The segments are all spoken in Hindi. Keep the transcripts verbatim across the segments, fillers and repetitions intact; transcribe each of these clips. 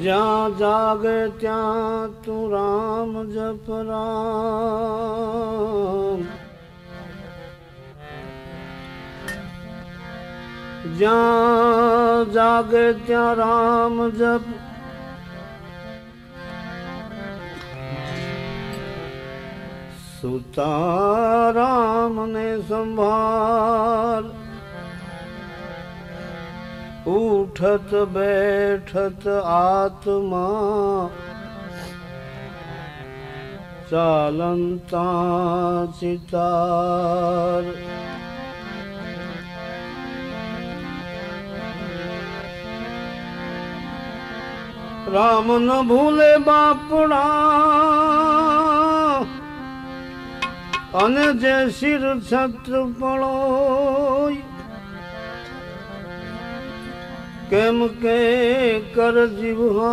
जहाँ जागे ત્યાં तू राम जप राम, जहाँ जागे ત્યાં राम जप, सुता राम ने संभाल, उठत बैठत आत्मा, चालंता चितार। राम न भूले बापड़ा, अने जे सिर छत्र पड़ोय, केम के कर जीवा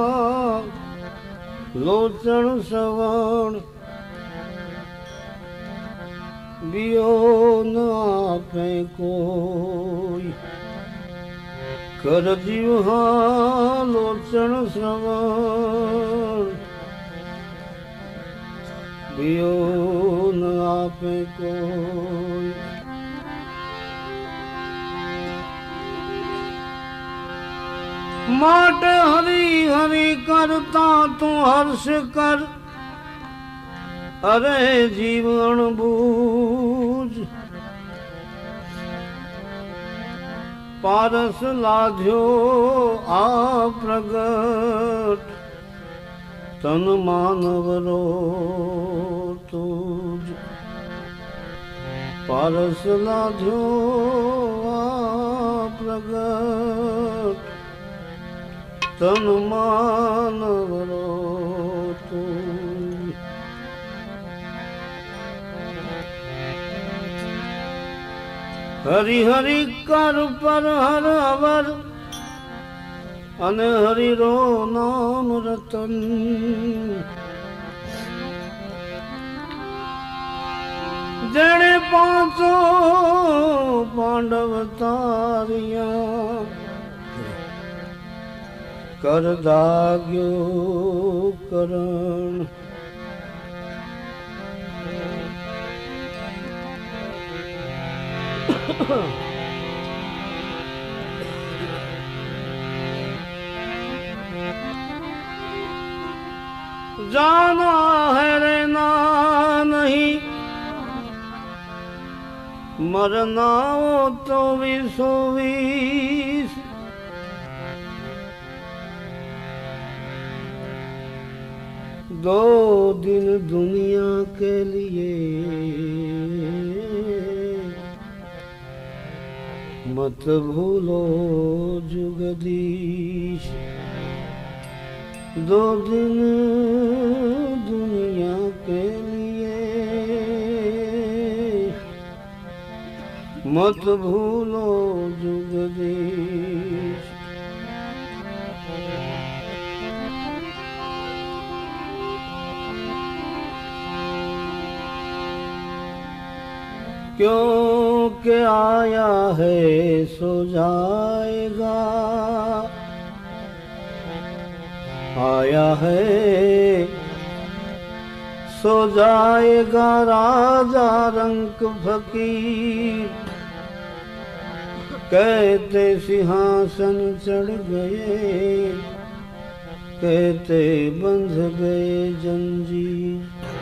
लोचन सवण, बियो न आपे कोई, कर जीवा लोचन श्रवण, बियो न आपे कोई। माट हरि हरि करता तू हर्ष कर, अरे जीवन बूझ, पारस लाध्यो आ प्रगट, तन मानवरो तुझ। पारस लाध्यो आ प्रगट, तन मानवरो तुझ। हरि हरि कर पर हर अवर, अने हरि रो नाम रतन, जड़े पांचों पांडव तारिया, कर दाग्यो करण। जाना है रहना नहीं, मरना हो तो विसो विस। दो दिन दुनिया के लिए मत भूलो जुगदीश। दो दिन दुनिया के लिए मत भूलो जुगदीश। क्योंकि आया है सो जाएगा, आया है सो जाएगा राजा रंक फकीर। कहते सिंहासन चढ़ गए, कहते बंध गए जंजीर।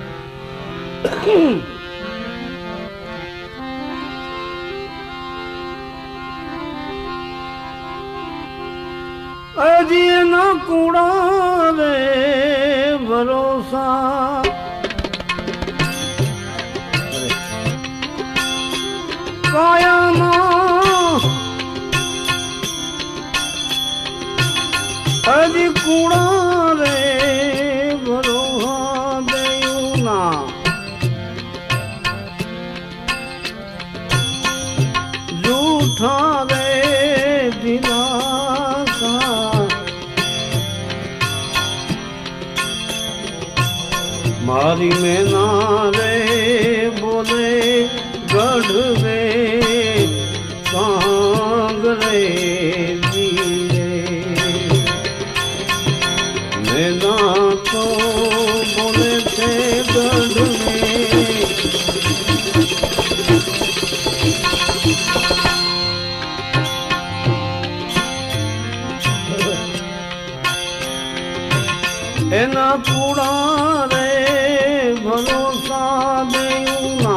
अजिए न कूड़ा रे भरोसा, काया ना अजी कूड़ा रे भरोसा देऊ ना। झूठा रे दिलासा, मारी में ना रे बोले गढ़ रे कांग रे जीरे। देना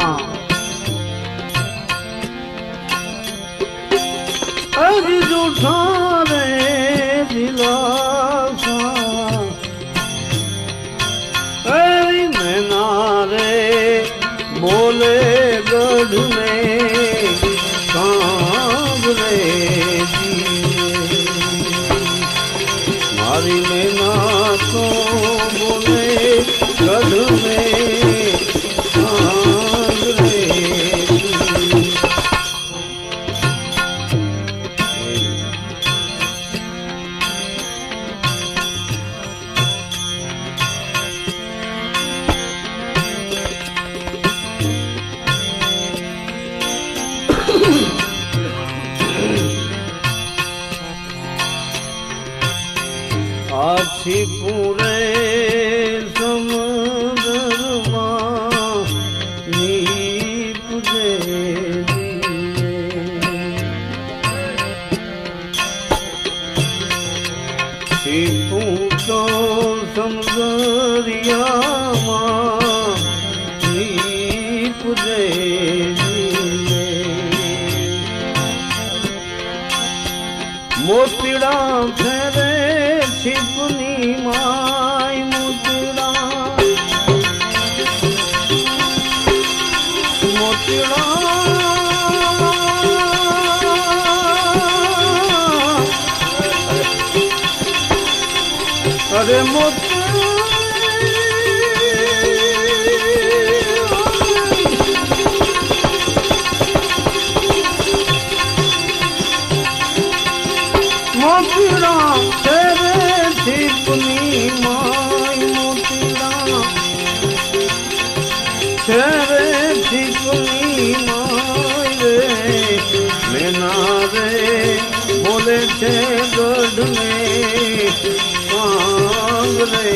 अरे जूठा रे दिलासा अरे मैना रे बोले गढ़ में कांग रे मारी मैना तो बोले गढ़ में कांग रे आछी पूरे समुद्र मां नीप दे छिपू तो समुद्रिया मां नीप दे मोतीड़ा फेरे छिपनी माई मोतीड़ा मोतीड़ा अरे मोतीड़ा मोतीड़ा तेरे छिपनी माई मोतीड़ा तेरे छिपनी माई रे मैना रे बोले थे गढ़ में कांग रे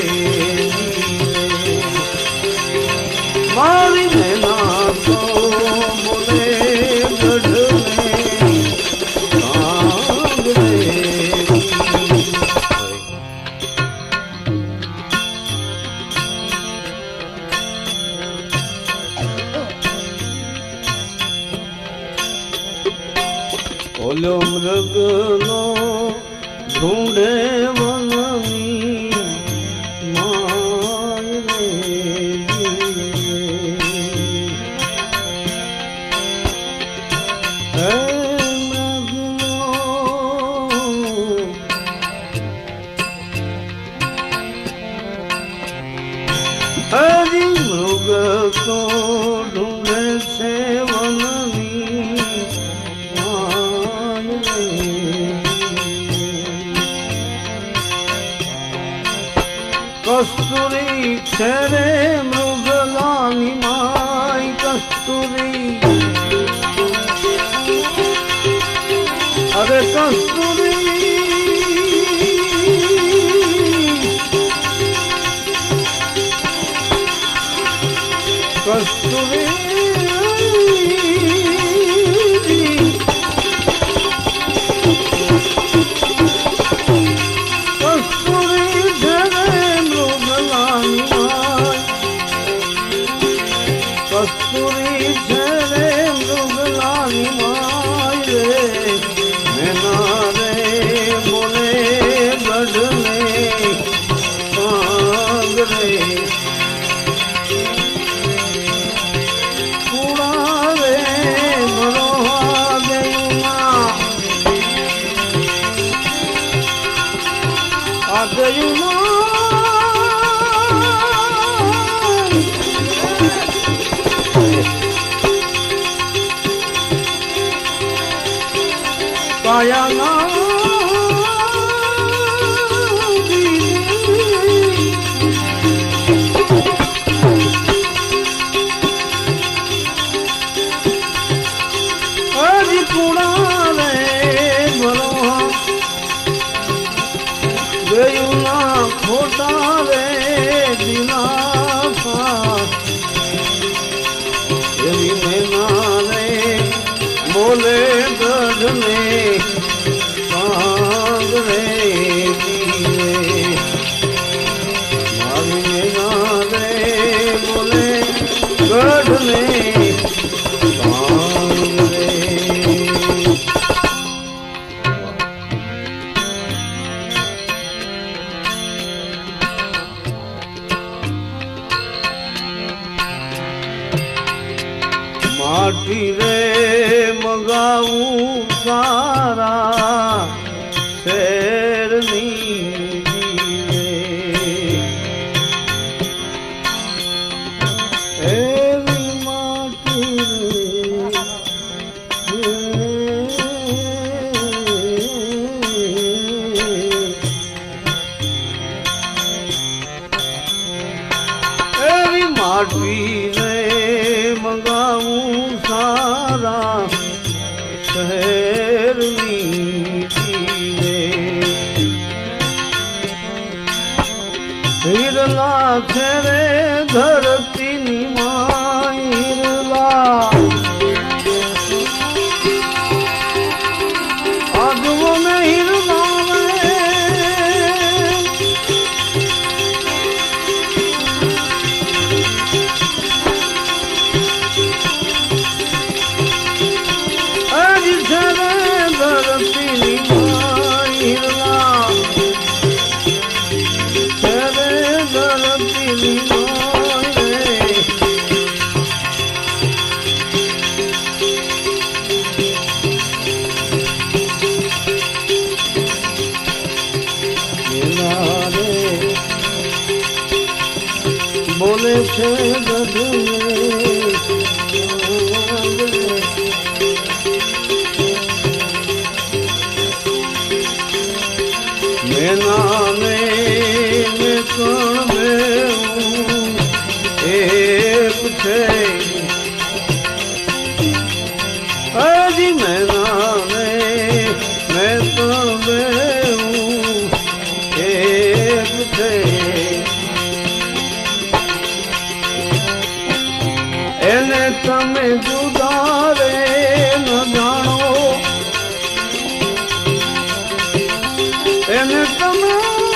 मारी मैना तो बोले गढ़ में कांग रे ओलो मृग नो ढूंढे वनमी माय रे हे मृग नो हरि मृग को ढूंढे से वनमी कस्तूरी तेरे मृगलानी माई कस्तूरी अरे कस्तूरी कस्तूरी कस्तूरी तेरे मृगलानी माई रे मैना रे बोले गढ़ में कांग रे कूड़ा रे बरोहा गयुना आ गयुना काया ना अरे कूड़ा रे बरोहा गयुना खोटा रे दिला मैना रे बोले गढ़ में कांग रे मारी मैना रे बोले गढ़ने कांग रे। माटी रे मंगाऊं सारा शेरनी माटी रे मंगाऊं सारा शहर नीति रे। हिरला छेरे धरती निमाई हिरला आगमो में हिरला बोले थे मैं नाने में कौन में हूँ एक थे अजी मैं नाने मैं कौन में हूँ एक थे એને તમે જુદારે ન જાણો એને તમે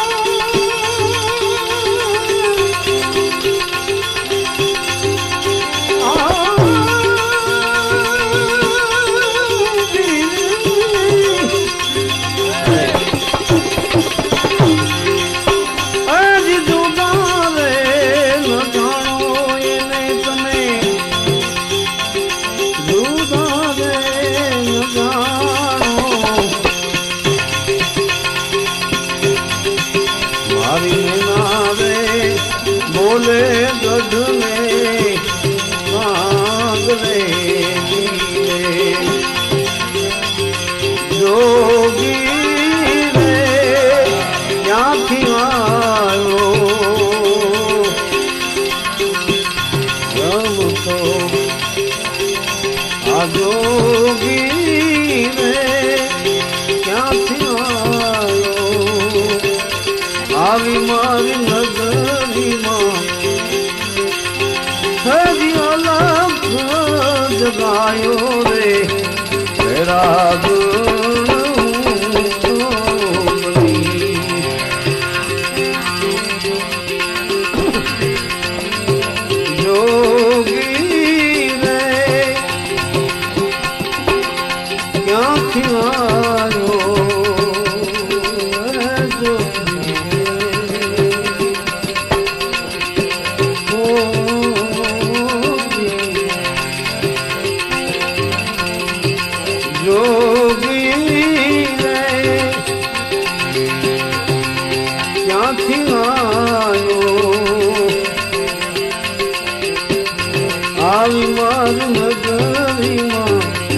बोले गढ़ने कांग रे जोगी रे क्यांथी आयो रम तो आ जोगी रे क्यांथी आयो आवी मारी नगरी मां जगायो रे तेरा जोगी रे क्या खिलायो जोगी रे क्यांथी आयो આવી મારી નગરીમાં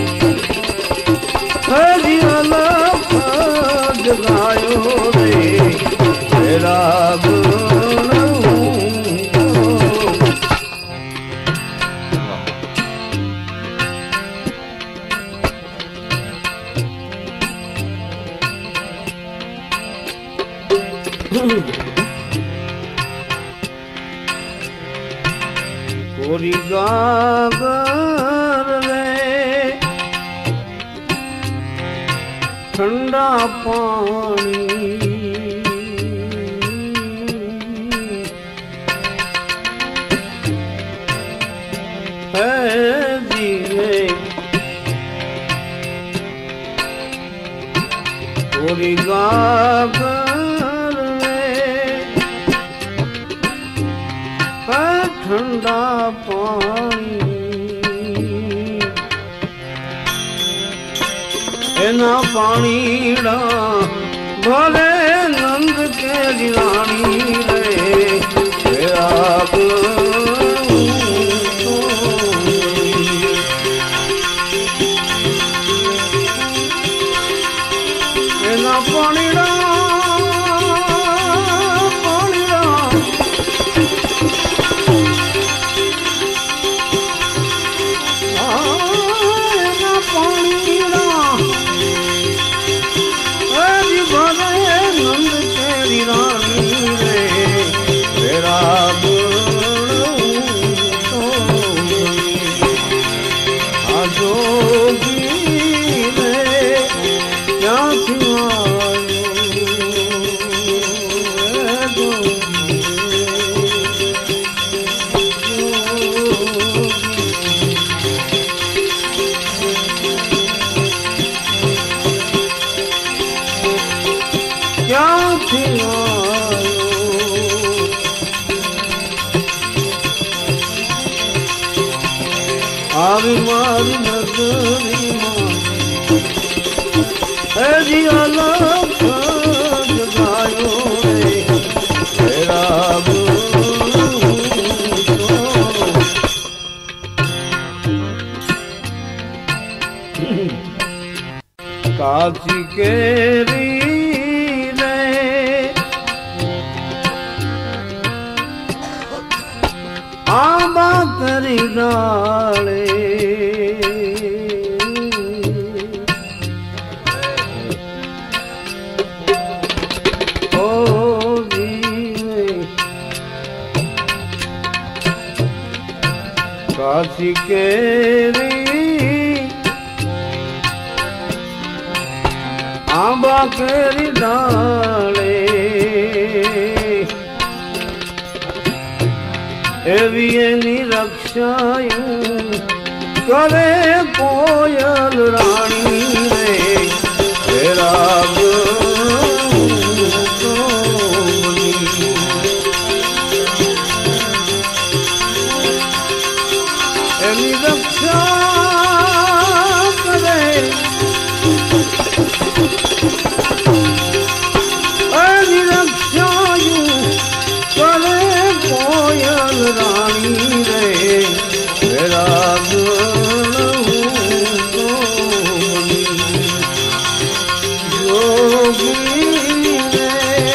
હરી અલગ જગાયો રે તેરા कोरी गागर रे ठंडा पानी है जिए पूरी गागर में है ठंडा पानी एना पानीड़ा भले नंद के रानी रे आग एना पानीड़ा पानीड़ा एना पानीड़ा नंद तेरी रानी रे तेरा आजोगी रे क्या आवी मारी नगरी है जी अलग जगायो रे तेरा काची केरी आंबा करी डाले ओ जीवे काशी केरी आंबा करी डाले एवी एनी रक्षायूं करे कोयल रानी रे तेरा एनी रक्षा करे एनी रक्षायूं करे कोयल रानी रे तेरा योगी रे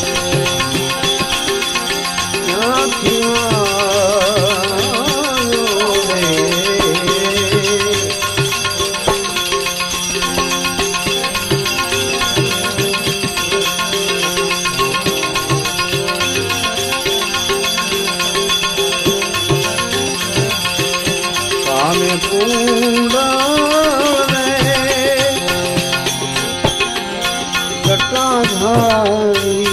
कुंडा जटाधारी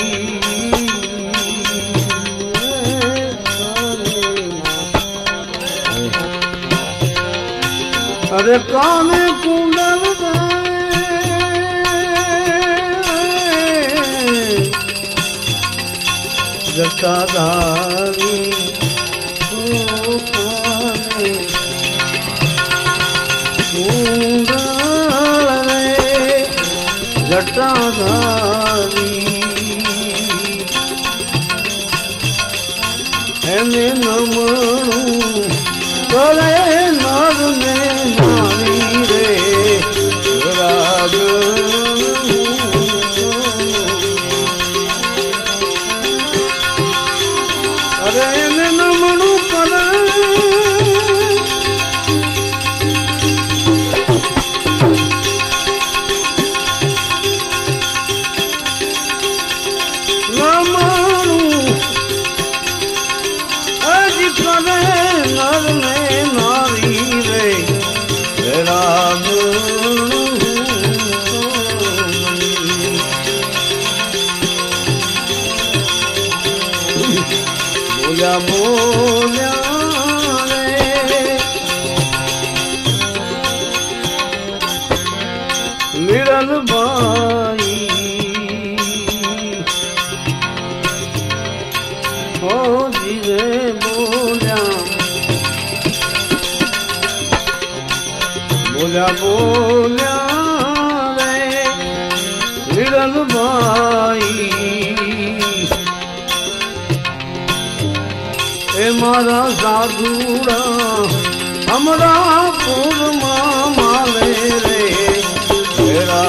अरे काने कुंडल जटाधारी जटाधारी एने नमणु करे नर ने नारी रे राग अरे एने नमणु करे नर में नार बोल्या बोल्या रे हिरन भाई ए मारा साधुड़ा हमरा पुर माले रे तेरा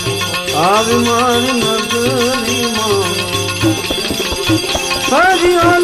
हरि